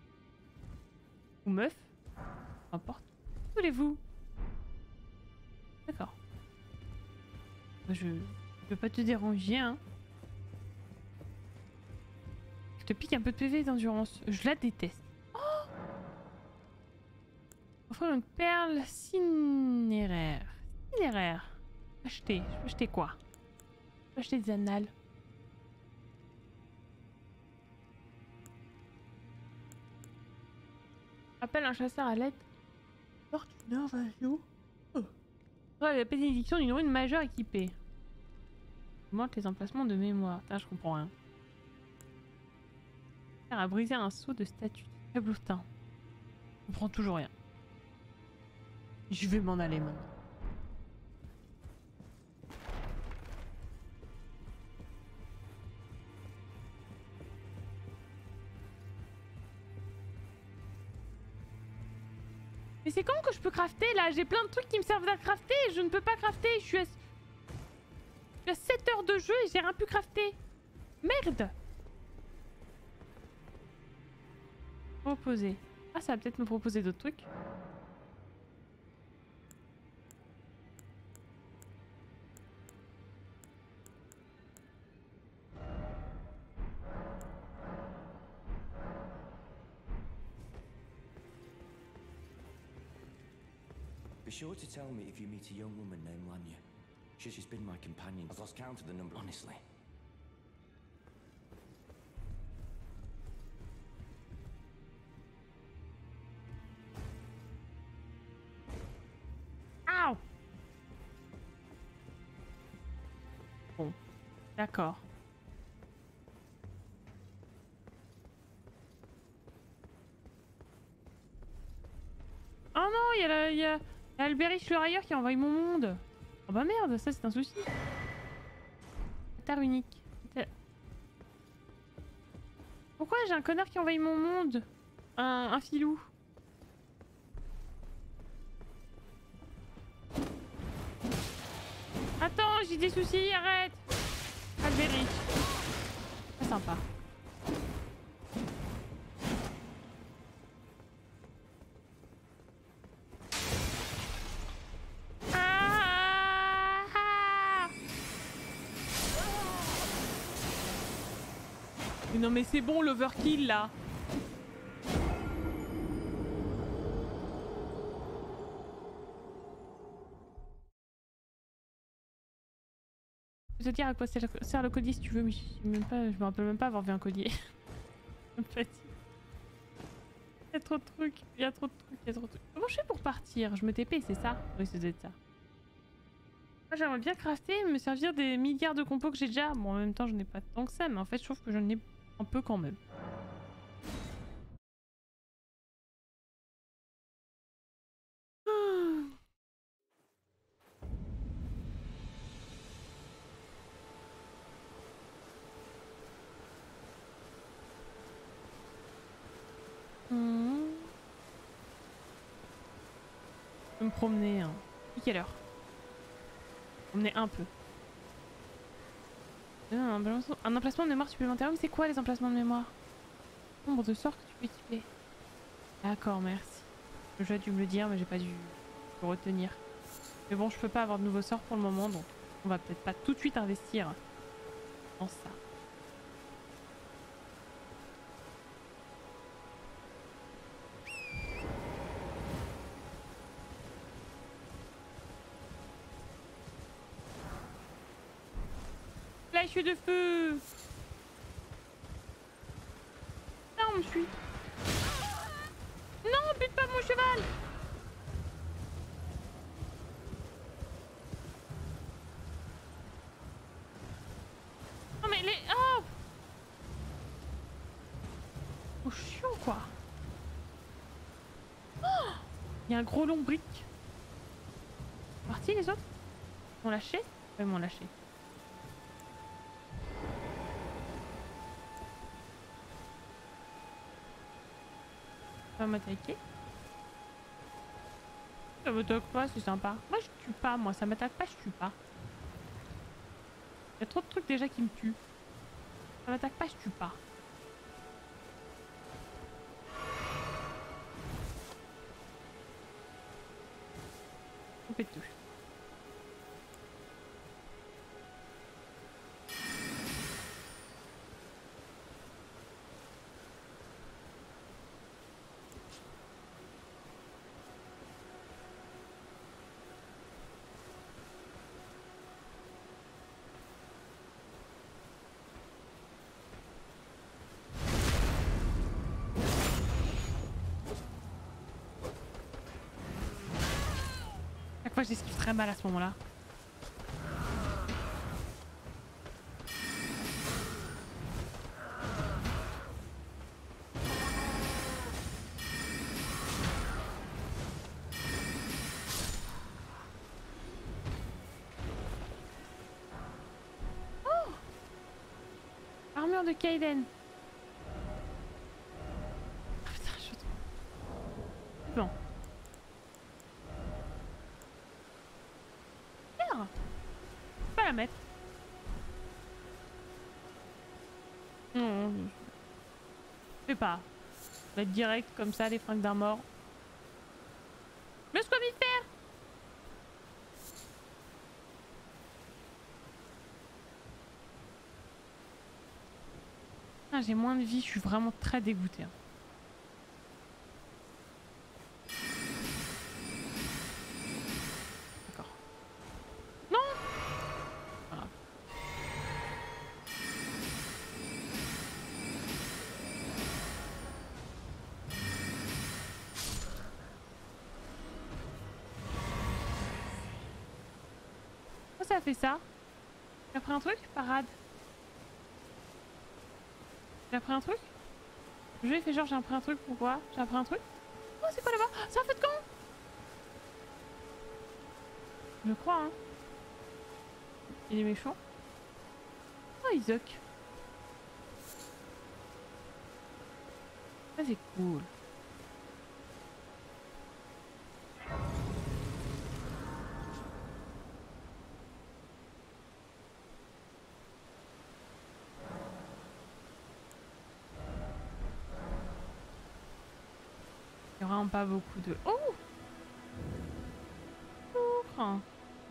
Ou meuf. Peu importe. Que voulez-vous? D'accord. Je veux pas te déranger, hein. Je te pique un peu de PV d'endurance. Je la déteste. Oh, offrir une perle cinéraire. Cinéraire. Acheter. Je peux acheter quoi? Je peux acheter des annales. Appelle un chasseur à l'aide. Porte une invasion. Oh. La bénédiction d'une rune majeure équipée. Augmente les emplacements de mémoire. Putain, je comprends rien. À briser un seau de statue. Faible teint. Je comprends toujours rien. Je vais m'en aller maintenant. Mais c'est quand que je peux crafter là? J'ai plein de trucs qui me servent à crafter et je ne peux pas crafter. Je suis à 7 heures de jeu et j'ai rien pu crafter. Merde! Proposer. Ah, ça va peut-être me proposer d'autres trucs. Be sure to tell me if you meet a young woman named Lanya. She's been my companion. I've lost count of the number, honestly. Ow! D'accord. Oh non, il y a Alberic le railleur qui a envahi mon monde. Oh bah merde, ça c'est un souci. Terre unique. Pourquoi j'ai un connard qui a envahi mon monde? Un filou. Attends, j'ai des soucis, arrête. Alberic. C'est sympa. Mais non mais c'est bon l'overkill là. Je vais te dire à quoi sert le collier si tu veux, mais je me rappelle même pas avoir vu un collier. Je me fatigue. Il y a trop de trucs, il y a trop de trucs, il y a trop de trucs. Comment je fais pour partir? Je me TP, c'est ça? Oui, c'est peut-être ça. Moi j'aimerais bien crafter, me servir des milliards de compos que j'ai déjà. Bon, en même temps, je n'ai pas tant que ça, mais en fait, je trouve que j'en ai un peu quand même. Je vais me promener. Hein. Et quelle heure? Promener un peu. Un emplacement de mémoire supplémentaire. Mais c'est quoi les emplacements de mémoire? Nombre de sorts que tu peux équiper. D'accord, merci. Le jeu a dû me le dire, mais j'ai pas dû le retenir. Mais bon, je peux pas avoir de nouveaux sorts pour le moment, donc on va peut-être pas tout de suite investir dans ça. Flèche de feu! Non, on me suit. Non, bute pas mon cheval! Non mais les... Oh! Oh, chiant quoi! Oh, il y a un gros lombric. Parti les autres? Ils m'ont lâché? Ils m'ont lâché. Ça va m'attaquer. Ça m'attaque pas, c'est sympa. Moi je tue pas, moi ça m'attaque pas, je tue pas. Il y a trop de trucs déjà qui me tuent. Ça m'attaque pas, je tue pas. On fait tout. Chaque fois j'esquive très mal à ce moment-là. Oh! Armure de Kaiden. Ah, putain, je trouve. Bon. Pas la mettre. Non, je sais pas. On va être direct comme ça, les fringues d'un mort. Laisse-moi m'y faire. Ah, j'ai moins de vie, je suis vraiment très dégoûtée. Hein. D'accord. Non. Voilà. Pourquoi ça a fait ça? T'as pris un truc? Parade. J'ai appris un truc? Le jeu il fait genre j'ai appris un truc, pourquoi? J'ai appris un truc? Oh c'est quoi là-bas? C'est un feu de camp? Je crois hein. Il est méchant. Oh Isaac. Ça c'est cool. Il y a vraiment pas beaucoup de... Oh! Bonjour.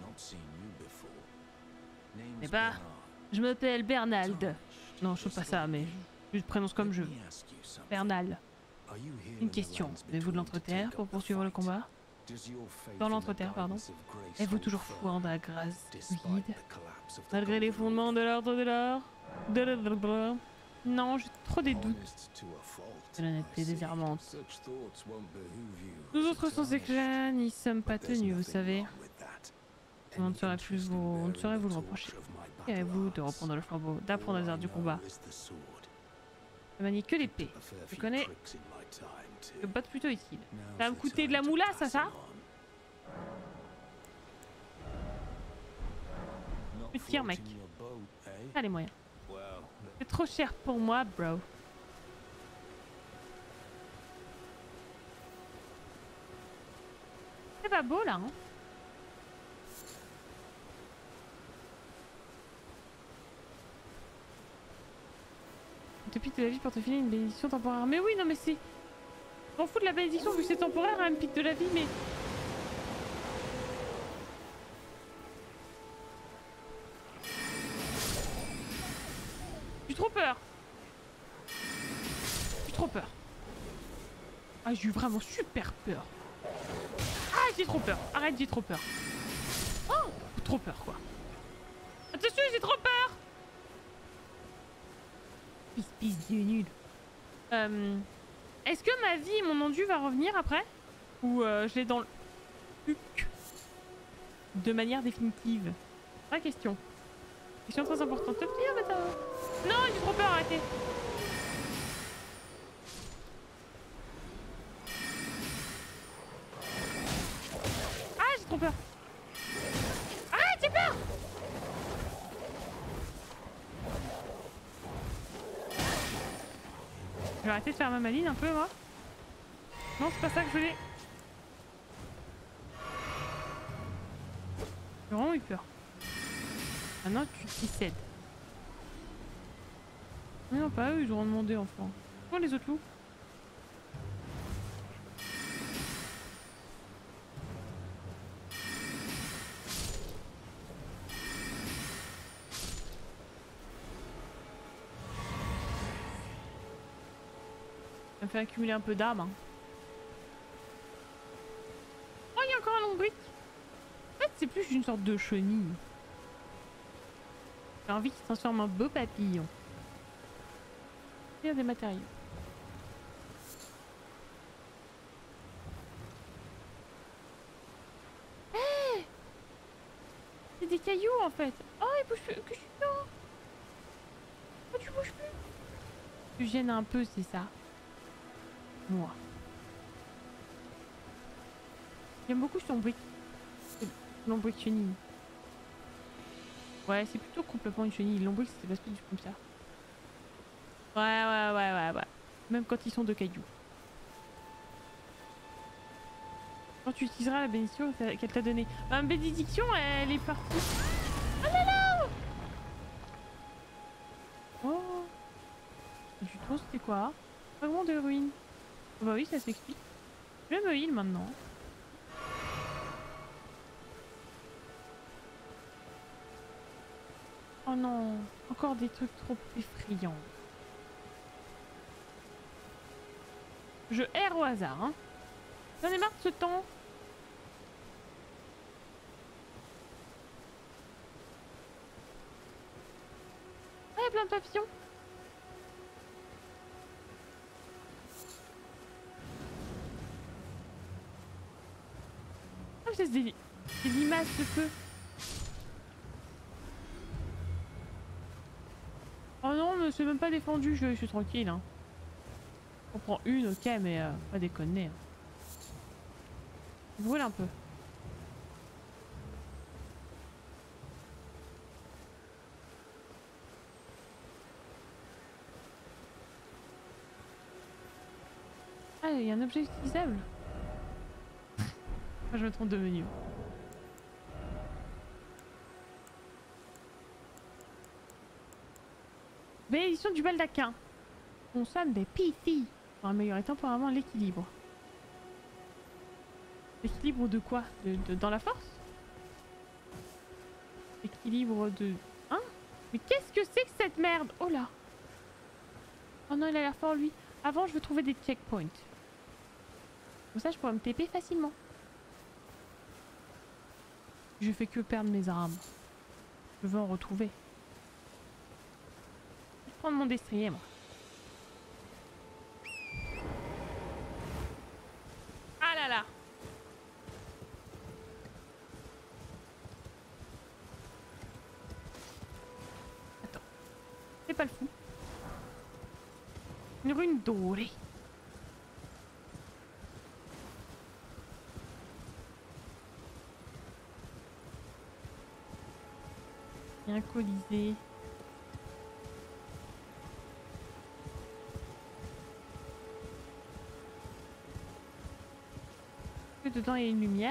Eh bah, je m'appelle Bernald. Non, je fais pas ça, mais je te prononce comme je veux. Bernal. Une question. Avez-vous de l'entreterre pour poursuivre le combat? Dans l'entreterre, pardon. Êtes-vous toujours foi dans la grâce vide? Malgré les fondements de l'ordre de l'or? Non, j'ai trop des doutes. De l'honnêteté désarmante. Nous autres sans éclat n'y sommes pas tenus, vous savez. On ne saurait vous le reprocher. Et à vous de reprendre le flambeau, d'apprendre les arts du combat. Je manie que l'épée. Je connais le bot plutôt utile. Ça va me coûter de la moula, ça? Tu tires, mec. Ah, les moyens. C'est trop cher pour moi, bro. C'est pas beau, là, hein? Depuis de la vie pour te filer une bénédiction temporaire. Mais oui, non, mais c'est... Je m'en fous de la bénédiction vu que c'est temporaire, hein, me pique de la vie, mais... J'ai trop peur. J'ai trop peur. Ah, j'ai eu vraiment super peur. Ah, j'ai trop peur. Arrête, j'ai trop peur. Oh, trop peur, quoi. Attention, j'ai trop peur. Pisse du nul. Est-ce que ma vie et mon endu va revenir après? Ou je l'ai dans le huc de manière définitive? Vraie question. Question très importante. Te plier, bâtard. Non, j'ai trop peur, arrêtez. Ah, j'ai trop peur. Arrête, j'ai peur. Je vais arrêter de faire ma maline un peu, moi. Non, c'est pas ça que je voulais. J'ai vraiment eu peur. Maintenant, tu t'y cèdes. Mais non, pas eux, ils auront demandé, enfin. Comment les autres loups? Ça me fait accumuler un peu d'âme. Hein. Oh, il y a encore un lombric. En fait, c'est plus une sorte de chenille. J'ai envie qu'il se transforme en beau papillon. Il y a des matériaux. Hey, c'est des cailloux en fait. Oh, il bouge plus. Que je suis dedans. Oh, tu bouges plus. Tu gênes un peu, c'est ça. Moi. J'aime beaucoup ce lombric. Lombric chenille. Ouais, c'est plutôt complètement une chenille. Lombric, c'est pas du tout comme ça. Ouais. Même quand ils sont de cailloux. Quand tu utiliseras la bénédiction qu'elle t'a donnée. Ma bénédiction, elle est partie. Ah là là! Oh! Je trouve c'était quoi? Fragment de ruine. Bah oui, ça s'explique. Je me heal maintenant. Oh non, encore des trucs trop effrayants. Je erre au hasard, hein. J'en ai marre de ce temps. Ah, il y a plein de papillons. Ah, c'est des limaces de feu. Oh non, mais ne s'est même pas défendu, je suis tranquille. Hein. On prend une, ok, mais pas déconner. Hein. Je brûle un peu. Ah, il y a un objet utilisable. Moi, je me trompe de menu. Bénédiction du baldaquin. Consomme des PC pour améliorer temporairement l'équilibre. L'équilibre de quoi? Dans la force? L'équilibre de... Hein? Mais qu'est-ce que c'est que cette merde? Oh là! Oh non, il a l'air fort lui. Avant, je veux trouver des checkpoints. Comme ça, je pourrais me TP facilement. Je fais que perdre mes armes. Je veux en retrouver. Je vais prendre mon destrier, moi. Ah là là! Attends. C'est pas le fou. Une rune dorée. Il y a un colisée. Dedans il y a une lumière.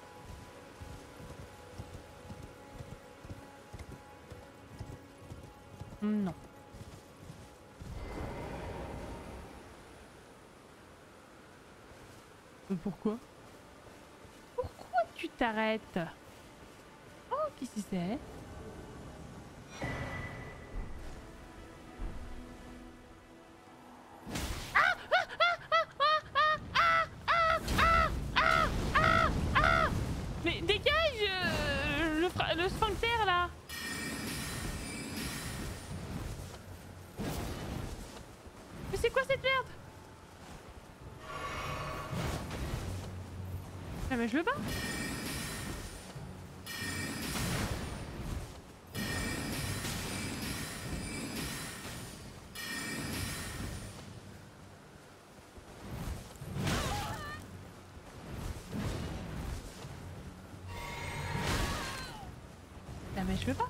Non. Pourquoi? Pourquoi tu t'arrêtes? Oh, qu'est-ce que c'est? Mais dégage le sphincter là. Mais c'est quoi cette merde? Ah mais je le bats. Ah mais je veux pas.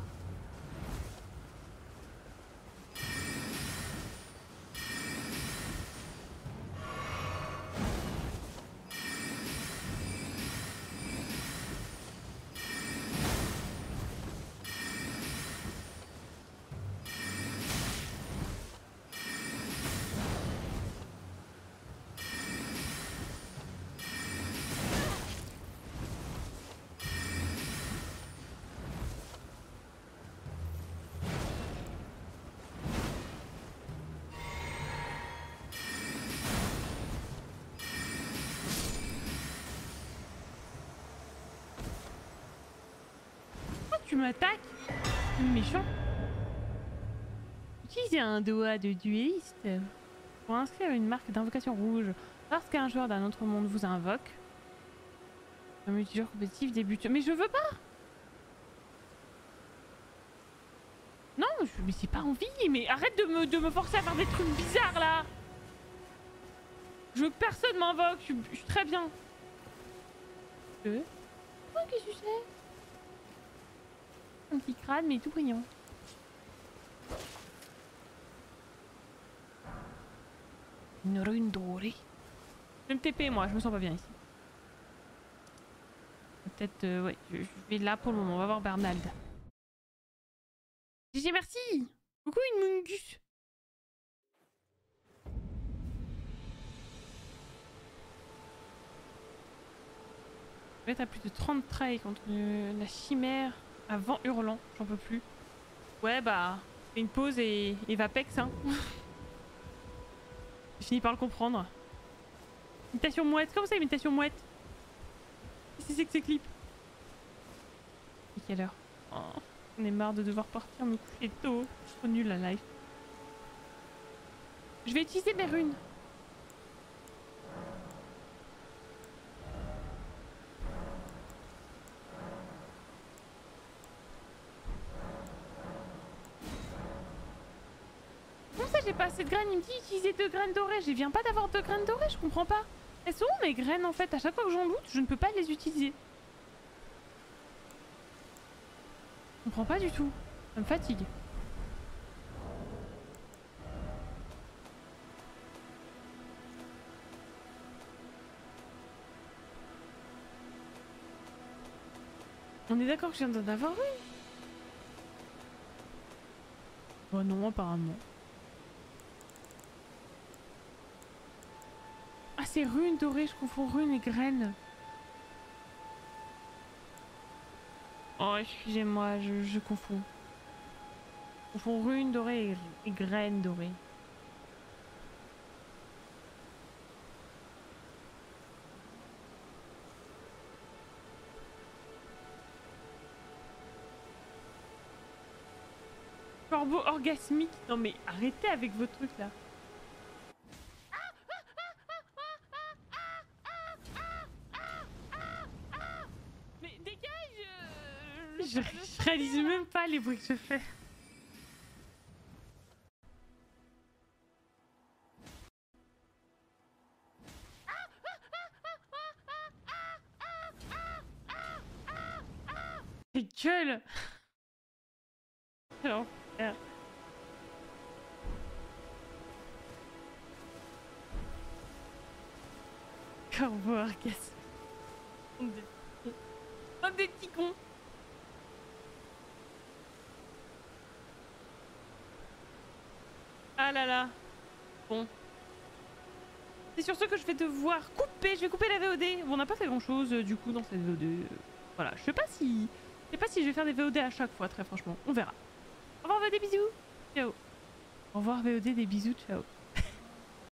Tu m'attaques? Méchant. Utilisez un doigt de dueliste pour inscrire une marque d'invocation rouge. Lorsqu'un joueur d'un autre monde vous invoque, un multijoueur compétitif débute. Mais je veux pas! Non, mais c'est pas envie. Mais arrête de me forcer à faire des trucs bizarres là! Je veux que personne m'invoque, je suis très bien. Oh, qu'est-ce que c'est? Un petit crâne, mais tout brillant. Une rune dorée. Je vais me TP, moi, je me sens pas bien ici. Peut-être, ouais, je vais là pour le moment. On va voir Bernald. GG, merci! Coucou, une mungus! Je vais être à plus de 30 trails contre la chimère. À vent hurlant, j'en peux plus. Ouais, bah, fais une pause et Vapex, hein. J'ai fini par le comprendre. Imitation mouette, comment ça, imitation mouette? Qu'est-ce que c'est que ces clips? Et quelle heure? Oh, on est marre de devoir partir me coucher tôt. Je suis trop nulle à live. Je vais utiliser mes runes. j'ai pas assez de graines? Il me dit utiliser 2 graines dorées. Je viens pas d'avoir 2 graines dorées, je comprends pas. Elles sont où mes graines en fait? À chaque fois que j'en loot, je ne peux pas les utiliser. Je comprends pas du tout. Ça me fatigue. On est d'accord que je viens d'en avoir une? Oh non, apparemment. Ah, c'est rune dorée, je confonds rune et graine. Oh, excusez-moi, je confonds. Je confonds rune dorée et graine dorée. Corbeau orgasmique. Non mais arrêtez avec vos trucs là. Mais dégage. Je réalise même pas les bruits que je fais. Les gueules. Alors. Corbeau orgasme. Oh, des petits cons. Ah là là. Bon. C'est sur ce que je vais devoir couper. Je vais couper la VOD. Bon, on n'a pas fait grand chose du coup dans cette VOD. Voilà. Je sais pas si je vais faire des VOD à chaque fois, très franchement. On verra. Au revoir VOD, bisous. Ciao. Au revoir VOD, des bisous, ciao.